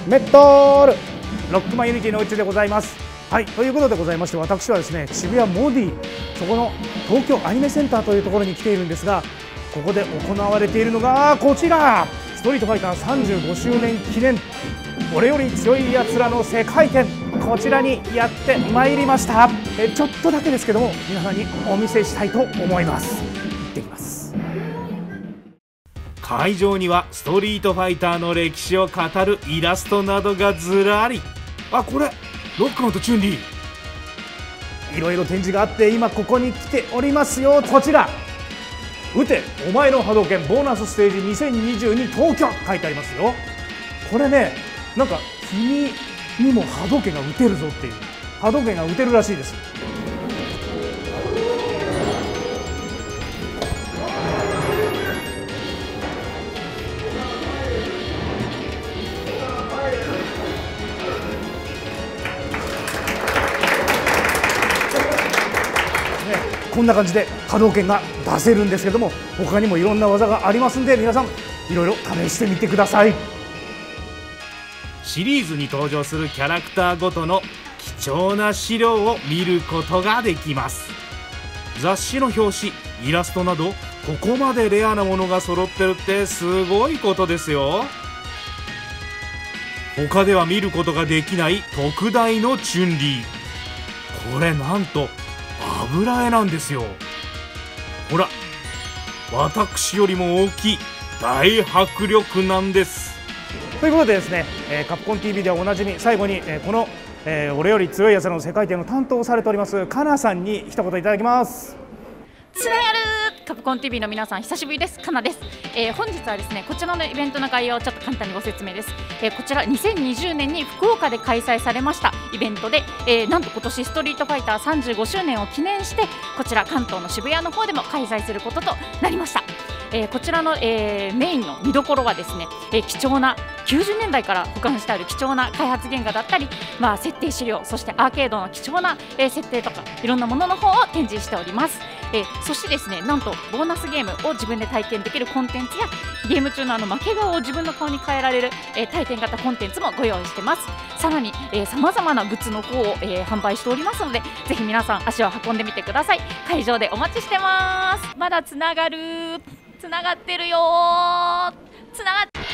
メットールロックマンユニティのうちでございます。はい、ということでございまして、私はですね、渋谷モディ、そこの東京アニメセンターというところに来ているんですが、ここで行われているのがこちら、ストリートファイター35周年記念俺より強いやつらの世界展、こちらにやってまいりました。ちょっとだけですけども、皆さんにお見せしたいと思います。行ってきます。 会場にはストリートファイターの歴史を語るイラストなどがずらり。あ、これロックマンとチュンリー、 いろいろ展示があって、今ここに来ておりますよ。こちら、撃てお前の波動拳ボーナスステージ2022東京、書いてありますよ。これね、なんか君にも波動拳が打てるぞっていう、波動拳が打てるらしいです。こんな感じで波動拳が出せるんですけども、他にもいろんな技がありますんで、皆さんいろいろ試してみてください。 シリーズに登場するキャラクターごとの貴重な資料を見ることができます。雑誌の表紙、イラストなど、ここまでレアなものが揃ってるってすごいことですよ。他では見ることができない特大のチュンリー、これなんと油絵なんですよ。ほら、私よりも大きい大迫力なんです。 ということでですね、カプコン TV ではおなじみ、最後に、この、俺より強いやつらの世界展の担当をされておりますかなさんに一言いただきます。 つながるカプコン TV の皆さん、久しぶりです。かなです。本日はですね、こちらのイベントの概要をちょっと簡単にご説明です。こちら2020年に福岡で開催されましたイベントで、なんと今年ストリートファイター35周年を記念して、こちら関東の渋谷の方でも開催することとなりました。こちらの、メインの見どころはですね、貴重な90年代から保管してある貴重な開発原画だったり、設定資料、そしてアーケードの貴重な、設定とかいろんなものの方を展示しております。そしてですね、なんとボーナスゲームを自分で体験できるコンテンツや、ゲーム中の負け顔を自分の顔に変えられる、体験型コンテンツもご用意してます。さらにさまざまなグッズの方を、販売しておりますので、ぜひ皆さん足を運んでみてください。会場でお待ちしてます。まだつながる、つながってるよー、つながって